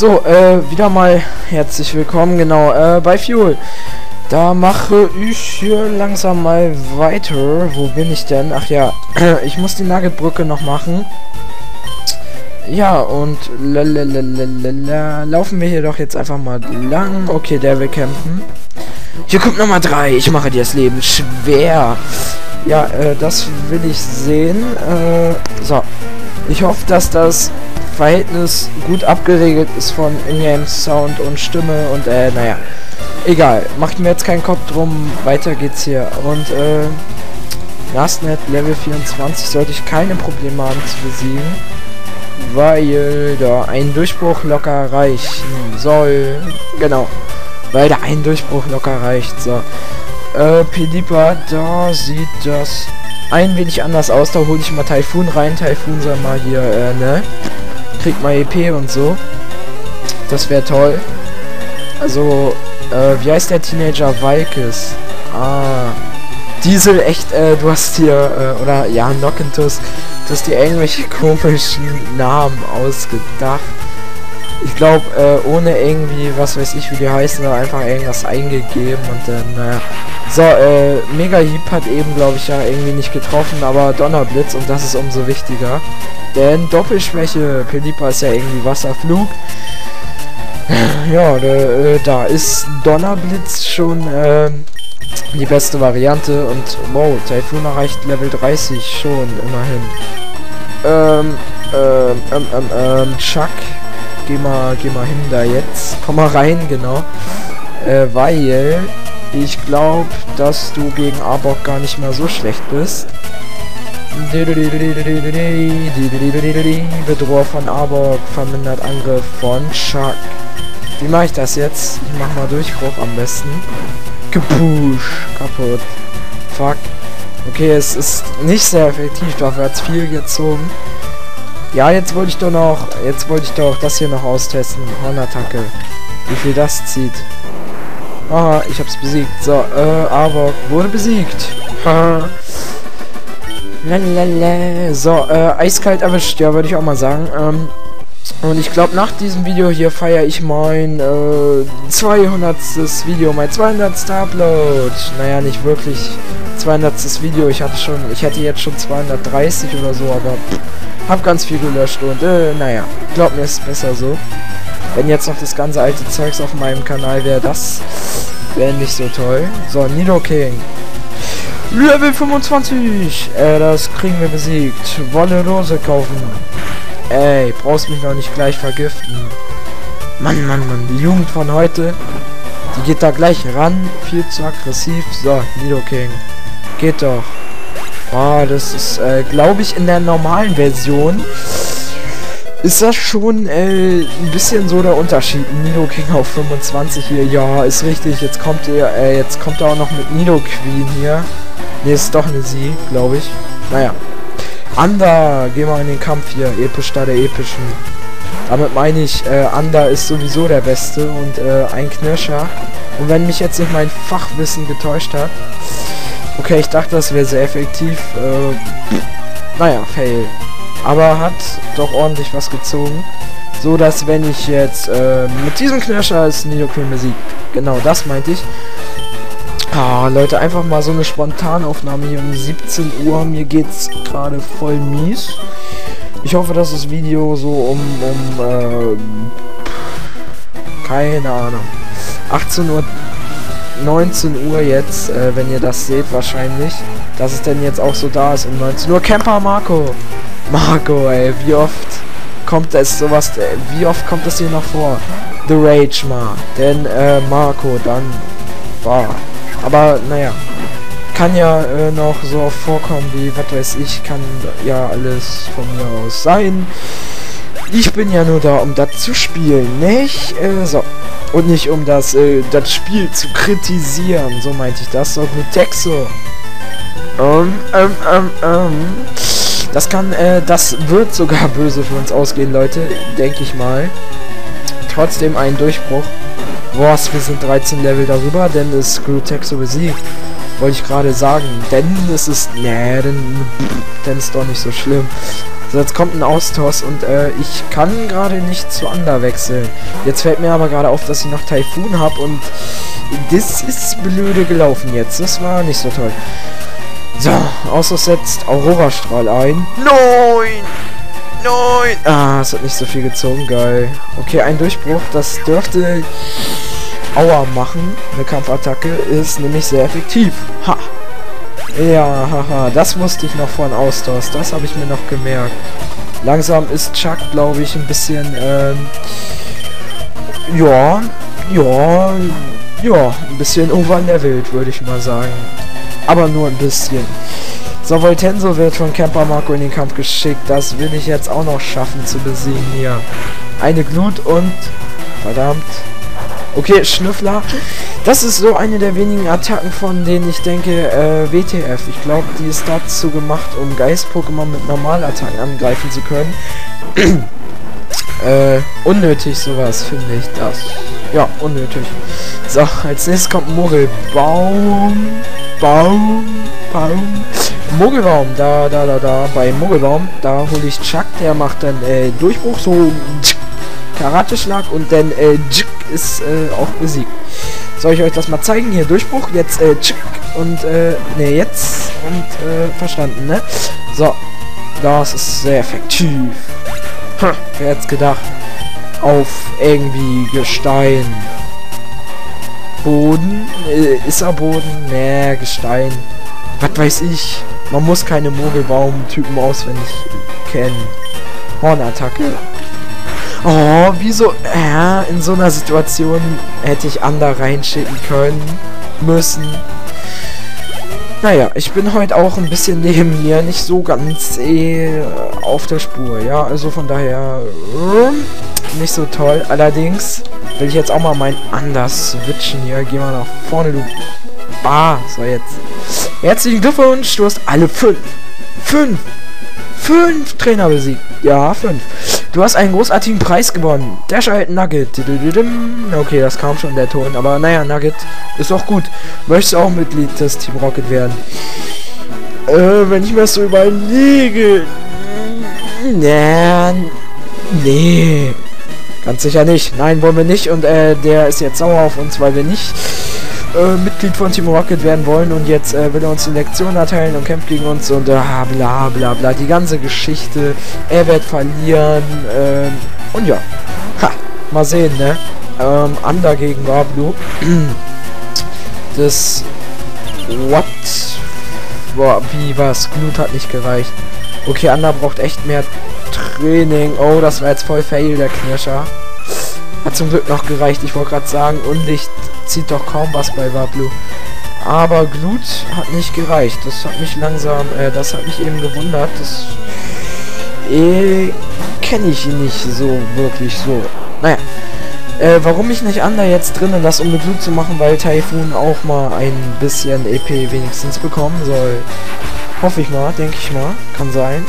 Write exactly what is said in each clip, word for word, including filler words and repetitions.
So, äh, wieder mal herzlich willkommen, genau, äh, bei Fuel. Da mache ich hier langsam mal weiter. Wo bin ich denn? Ach ja, ich muss die Nuggetbrücke noch machen. Ja, und lalalala, laufen wir hier doch jetzt einfach mal lang. Okay, der will kämpfen. Hier kommt Nummer drei. Ich mache dir das Leben schwer. Ja, äh, das will ich sehen. Äh, so. Ich hoffe, dass das Verhältnis gut abgeregelt ist von Ingame Sound und Stimme und äh, naja. Egal, macht mir jetzt keinen Kopf drum, weiter geht's hier. Und äh, Lastnet Level vierundzwanzig sollte ich keine Probleme haben zu besiegen, weil da ein Durchbruch locker reichen soll. Genau, weil da ein Durchbruch locker reicht. So, äh, Pelipper, da sieht das ein wenig anders aus. Da hole ich mal Typhoon rein. Typhoon soll mal hier, äh, ne? Kriegt mal E P und so. Das wäre toll. Also, äh, wie heißt der Teenager? Valkes. Ah. Diesel, echt, äh, du hast hier, äh, oder, ja, Nockentus, du hast dir irgendwelche komischen Namen ausgedacht. Ich glaube, äh, ohne irgendwie, was weiß ich, wie die heißen, oder einfach irgendwas eingegeben und dann, naja. So, äh, Mega Heap hat eben, glaube ich, ja irgendwie nicht getroffen, aber Donnerblitz und das ist umso wichtiger. Denn Doppelschwäche, Pelipper ist ja irgendwie Wasserflug. Ja, äh, da ist Donnerblitz schon äh, die beste Variante und wow, Typhoon erreicht Level dreißig schon, immerhin. Ähm, ähm, ähm, ähm, ähm, Chuck, geh mal, geh mal hin da jetzt. Komm mal rein, genau. Äh, weil ich glaube, dass du gegen Arbok gar nicht mehr so schlecht bist. Bedrohung von Arbok, vermindert Angriff von Chuck. Wie mache ich das jetzt? Ich mach mal Durchbruch am besten. Gepush. Kaputt. Fuck. Okay, es ist nicht sehr effektiv, dafür hat es viel gezogen. Ja, jetzt wollte ich doch noch, jetzt wollte ich doch das hier noch austesten. Hornattacke. Wie viel das zieht. Aha, ich hab's besiegt. So, äh, Arbok wurde besiegt. Haha. Lalalala. So, äh, eiskalt erwischt, ja, würde ich auch mal sagen. Ähm, und ich glaube, nach diesem Video hier feiere ich mein äh, zweihundertstes Video, mein zweihundertster Upload. Naja, nicht wirklich zweihundertstes Video. Ich hatte schon, ich hätte jetzt schon zweihundertdreißig oder so, aber pff, hab ganz viel gelöscht und äh, naja, glaub mir, ist besser so. Wenn jetzt noch das ganze alte Zeugs auf meinem Kanal wäre, das wäre nicht so toll. So, Nidoking. Level fünfundzwanzig. Äh, das kriegen wir besiegt. Wolle Rose kaufen. Ey, brauchst mich noch nicht gleich vergiften. Mann, Mann, Mann. Die Jugend von heute, die geht da gleich ran. Viel zu aggressiv. So, Nidoking. Geht doch. Ah, das ist, äh, glaube ich, in der normalen Version ist das schon äh, ein bisschen so der Unterschied. Nidoking auf fünfundzwanzig hier. Ja, ist richtig. Jetzt kommt er, äh, jetzt kommt er auch noch mit Nidoqueen hier. Ne, ist doch eine sie, glaube ich. Naja. Anda, geh mal in den Kampf hier. Episch da der epischen. Damit meine ich, äh, Anda ist sowieso der Beste und äh, ein Knirscher. Und wenn mich jetzt nicht mein Fachwissen getäuscht hat. Okay, ich dachte, das wäre sehr effektiv. Äh, naja, fail. Aber hat doch ordentlich was gezogen. So dass, wenn ich jetzt äh, mit diesem Knirscher ist Nidoqueen besiegt. Genau, das meinte ich. Ah, Leute, einfach mal so eine Spontanaufnahme hier um siebzehn Uhr. Mir geht's gerade voll mies. Ich hoffe, dass das Video so um, um äh, keine Ahnung, achtzehn Uhr, neunzehn Uhr jetzt, äh, wenn ihr das seht, wahrscheinlich, dass es denn jetzt auch so da ist um neunzehn Uhr. Camper Marco. Marco, ey, wie oft kommt es sowas, äh, wie oft kommt das hier noch vor? The Rage mal. Denn, äh, Marco, dann war. Aber, naja, kann ja äh, noch so oft vorkommen wie, was weiß ich, kann ja alles von mir aus sein. Ich bin ja nur da, um das zu spielen, nicht? Äh, so. Und nicht um das, äh, das Spiel zu kritisieren, so meinte ich das. So, mit Texo. Ähm, ähm, ähm, ähm. Das kann, äh, das wird sogar böse für uns ausgehen, Leute, denke ich mal. Trotzdem ein Durchbruch. Was, wir sind dreizehn Level darüber, denn es Screwtexo besiegt. Wollte ich gerade sagen. Denn es ist. Nee, denn, denn ist doch nicht so schlimm. So, jetzt kommt ein Austoss und äh, ich kann gerade nicht zu Ander wechseln. Jetzt fällt mir aber gerade auf, dass ich noch Taifun habe und das ist blöde gelaufen jetzt. Das war nicht so toll. So, Austoss setzt Aurora-Strahl ein. Nein! Nein! Ah, es hat nicht so viel gezogen, geil. Okay, ein Durchbruch, das dürfte Aua machen. Eine Kampfattacke ist nämlich sehr effektiv. Ha! Ja, haha, das wusste ich noch von Austoss. Das habe ich mir noch gemerkt. Langsam ist Chuck, glaube ich, ein bisschen, ähm, ja, ja, ja, ein bisschen overlevelt, würde ich mal sagen. Aber nur ein bisschen. So, Voltenso wird von Camper Marco in den Kampf geschickt. Das will ich jetzt auch noch schaffen zu besiegen hier. Eine Glut und, verdammt. Okay, Schnüffler. Das ist so eine der wenigen Attacken, von denen ich denke, äh, W T F. Ich glaube, die ist dazu gemacht, um Geist-Pokémon mit Normalattacken angreifen zu können. äh, unnötig sowas, finde ich das. Ja, unnötig. So, als nächstes kommt Mogelbaum. Baum, Baum. Mogelbaum, da, da, da, da. Bei Mogelbaum, da hole ich Chuck, der macht dann, äh, Durchbruch, so Karateschlag und dann, äh, ist äh, auch besiegt. Soll ich euch das mal zeigen? Hier, Durchbruch, jetzt, äh, tschick, und, äh, ne, jetzt, und, äh, verstanden, ne? So, das ist sehr effektiv. Ha, wer hätte gedacht? Auf irgendwie Gestein. Boden? Äh, ist er Boden? Ne, Gestein. Was weiß ich? Man muss keine Mogelbaum-Typen auswendig kennen. Hornattacke. Oh, wieso? Ja, in so einer Situation hätte ich Ander reinschicken können. Müssen. Naja, ich bin heute auch ein bisschen neben mir, nicht so ganz eh auf der Spur. Ja, also von daher äh, nicht so toll. Allerdings will ich jetzt auch mal mein Ander switchen hier. Geh mal nach vorne, du. Ah, so jetzt. Herzlichen Glückwunsch, du hast alle fünf. Fünf. Fünf Trainer besiegt. Ja, fünf. Du hast einen großartigen Preis gewonnen. Der Schalt Nugget. Okay, das kam schon der Ton. Aber naja, Nugget ist auch gut. Möchtest du auch Mitglied des Team Rocket werden? Äh, wenn ich mir das so überlege. Nee. Nee. Ganz sicher nicht. Nein, wollen wir nicht. Und äh, der ist jetzt sauer auf uns, weil wir nicht äh, Mitglied von Team Rocket werden wollen. Und jetzt äh, will er uns die Lektion erteilen und kämpft gegen uns. Und äh, bla bla bla. Die ganze Geschichte. Er wird verlieren. Ähm, und ja. Ha. Mal sehen, ne? Ähm, Ander gegen Wablu. Das... What? Boah, wie was? Glut hat nicht gereicht. Okay, Ander braucht echt mehr Training. Oh, das war jetzt voll fail, der Knirscher. Hat zum Glück noch gereicht. Ich wollte gerade sagen, Unlicht zieht doch kaum was bei Wablu. Aber Glut hat nicht gereicht. Das hat mich langsam, äh, das hat mich eben gewundert. Das äh, kenne ich nicht so wirklich so. Naja. Äh, warum ich nicht Ander jetzt drinnen lasse, um eine Glut zu machen, weil Taifun auch mal ein bisschen E P wenigstens bekommen soll. Hoffe ich mal, denke ich mal. Kann sein.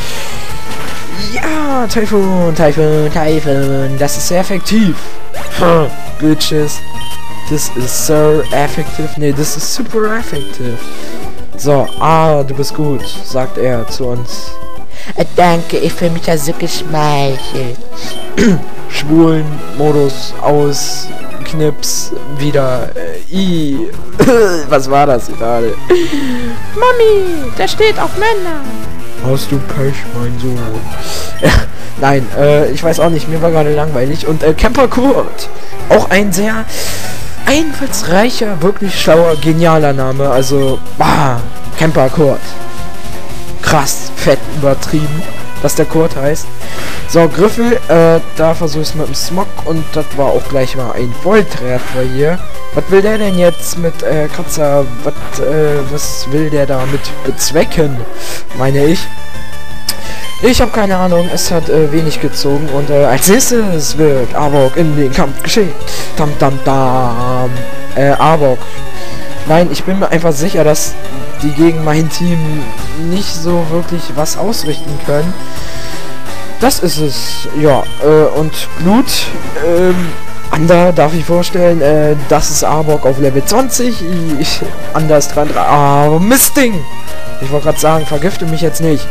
Ja, Taifun, Taifun, Taifun. Das ist sehr effektiv. Huh, Bitches. Das ist so effektiv. Ne, das ist super effektiv. So, ah, du bist gut, sagt er zu uns. Äh, danke, ich fühle mich ja so geschmeichelt. Schwulen Modus aus, Knips, wieder, äh, I. Was war das gerade? Mami, der steht auf Männer. Hast du Pech, mein Sohn? Nein, äh, ich weiß auch nicht, mir war gerade langweilig. Und äh, Camper Kurt, auch ein sehr einfallsreicher, wirklich schlauer, genialer Name. Also, bah, Camper Kurt. Krass, fett übertrieben, dass der Kurt heißt. So, Griffel, äh, da versuche ich es mit dem Smog und das war auch gleich mal ein Volltreffer hier. Was will der denn jetzt mit, äh, Kratzer, was, äh, was will der damit bezwecken, meine ich? Ich habe keine Ahnung, es hat äh, wenig gezogen und äh, als nächstes wird Arbok in den Kampf geschickt. Tam tam tam. Äh, Arbok. Nein, ich bin mir einfach sicher, dass die gegen mein Team nicht so wirklich was ausrichten können. Das ist es, ja, äh, und Blut, ähm, Ander darf ich vorstellen, äh, das ist Arbok auf Level zwanzig, ich, Ander ist dran, ah, Mistding! Ich wollte gerade sagen, vergifte mich jetzt nicht.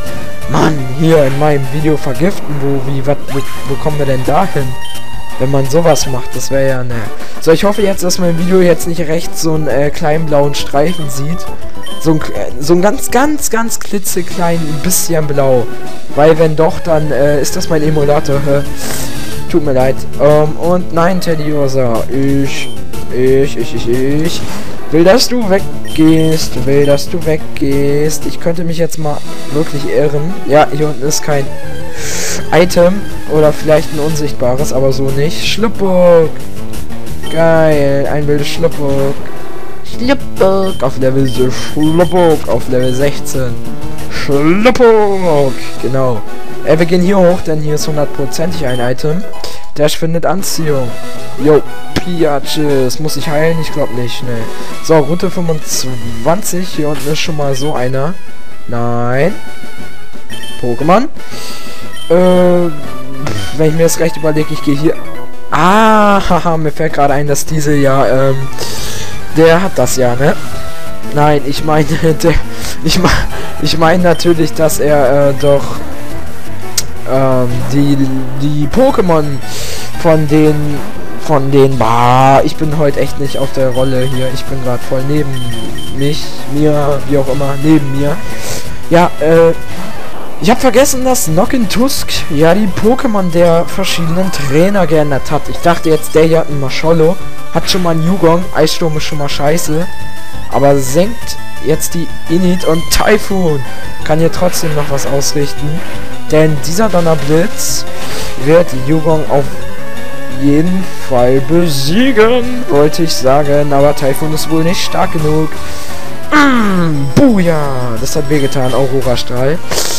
Mann, hier in meinem Video vergiften, wo, wie, wat, wo, wo kommen wir denn da hin? Wenn man sowas macht, das wäre ja, ne. So, ich hoffe jetzt, dass man im Video jetzt nicht rechts so einen äh, kleinen blauen Streifen sieht. So ein, äh, so ein ganz, ganz, ganz klitzeklein bisschen blau. Weil wenn doch, dann äh, ist das mein Emulator. Tut mir leid. Ähm, und nein, Teddyosa, ich, ich, ich, ich, ich will, dass du weggehst, will, dass du weggehst. Ich könnte mich jetzt mal wirklich irren. Ja, hier unten ist kein Item oder vielleicht ein unsichtbares, aber so nicht. Schluppuck. Geil, ein wildes Schluppuck. Schluppuck auf Level Schluppuck auf Level sechzehn. Schluppuck, genau. Äh, wir gehen hier hoch, denn hier ist hundertprozentig ein Item. Der findet Anziehung. Jo, Piaches. Muss ich heilen? Ich glaube nicht, ne. So, Route fünfundzwanzig. Hier unten ist schon mal so einer. Nein. Pokémon. Äh, wenn ich mir das recht überlege, ich gehe hier... Ah, haha, mir fällt gerade ein, dass diese ja, ähm... der hat das ja, ne? Nein, ich meine, der... Ich meine ich mein natürlich, dass er, äh, doch... Ähm, die... Die Pokémon von den... Von den... Bah, ich bin heute echt nicht auf der Rolle hier. Ich bin gerade voll neben mich, mir, wie auch immer, neben mir. Ja, äh... Ich habe vergessen, dass Nockentusk ja die Pokémon der verschiedenen Trainer geändert hat. Ich dachte jetzt, der hier hat einen Maschollo, hat schon mal einen Yugong, Eissturm ist schon mal scheiße, aber senkt jetzt die Init und Typhoon kann hier trotzdem noch was ausrichten, denn dieser Donnerblitz wird Yugong auf jeden Fall besiegen, wollte ich sagen, aber Typhoon ist wohl nicht stark genug. Mm, Buja, das hat wehgetan, Aurora-Strahl.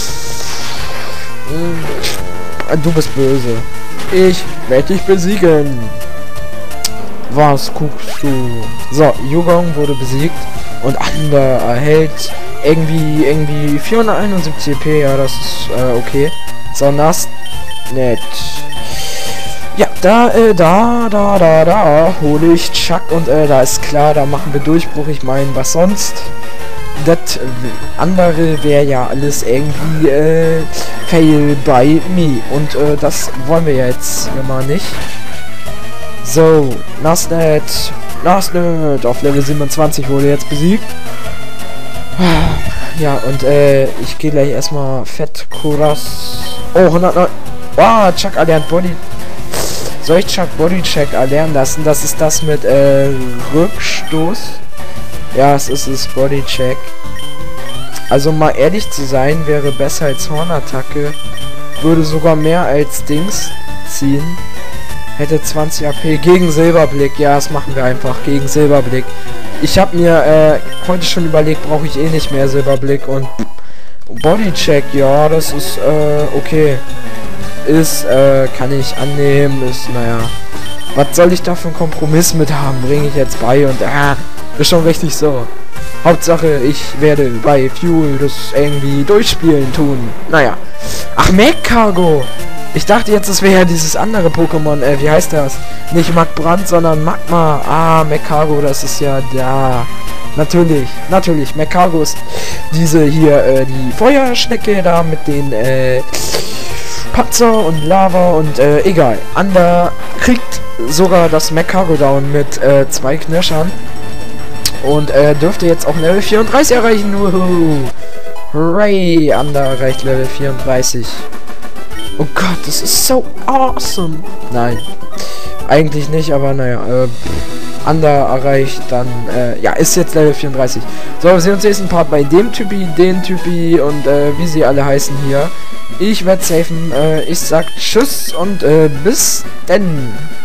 Du bist böse. Ich werde dich besiegen. Was guckst du? So, Yugong wurde besiegt und Ander erhält irgendwie irgendwie vierhunderteinundsiebzig E P. Ja, das ist äh, okay. So, Nass. Nett. Ja, da, äh, da, da, da, da hole ich Chuck und äh, da ist klar, da machen wir Durchbruch. Ich meine, was sonst? Das andere wäre ja alles irgendwie äh, Fail by me. Und äh, das wollen wir ja jetzt mal nicht. So, Nassnet. Nassnet auf Level siebenundzwanzig wurde jetzt besiegt. Ja, und äh, ich gehe gleich erstmal Fett Kuras. Oh, hundertneun. Wow, Chuck erlernt Body. Soll ich Chuck Bodycheck erlernen lassen? Das ist das mit äh, Rückstoß. Ja, es ist es Bodycheck. Also mal ehrlich zu sein, wäre besser als Hornattacke. Würde sogar mehr als Dings ziehen. Hätte zwanzig A P gegen Silberblick. Ja, das machen wir einfach gegen Silberblick. Ich habe mir äh, heute schon überlegt, brauche ich eh nicht mehr Silberblick. Und Bodycheck, ja, das ist äh, okay. Ist, äh, kann ich annehmen. Ist, naja. Was soll ich da für einen Kompromiss mit haben? Bringe ich jetzt bei und ah, ist schon richtig so. Hauptsache, ich werde bei Fuel das irgendwie durchspielen tun. Naja. Ach, Magcargo. Ich dachte jetzt, es wäre ja dieses andere Pokémon. Äh, wie heißt das? Nicht Magbrand, sondern Magma. Ah, Magcargo, das ist ja da. Natürlich, natürlich. Magcargo ist diese hier, äh, die Feuerschnecke da mit den, äh, Patzer und Lava und, äh, egal. Ander kriegt sogar das Magcargo down mit, äh, zwei Knirschern. Und äh, dürfte jetzt auch Level vierunddreißig erreichen. Wuhu. Hooray, Ander erreicht Level vierunddreißig. Oh Gott, das ist so awesome. Nein, eigentlich nicht, aber naja. Äh, Ander erreicht dann, äh, ja, ist jetzt Level vierunddreißig. So, wir sehen uns nächsten Part bei dem Typi, den Typi und äh, wie sie alle heißen hier. Ich werde safen. Äh, ich sag Tschüss und äh, bis denn.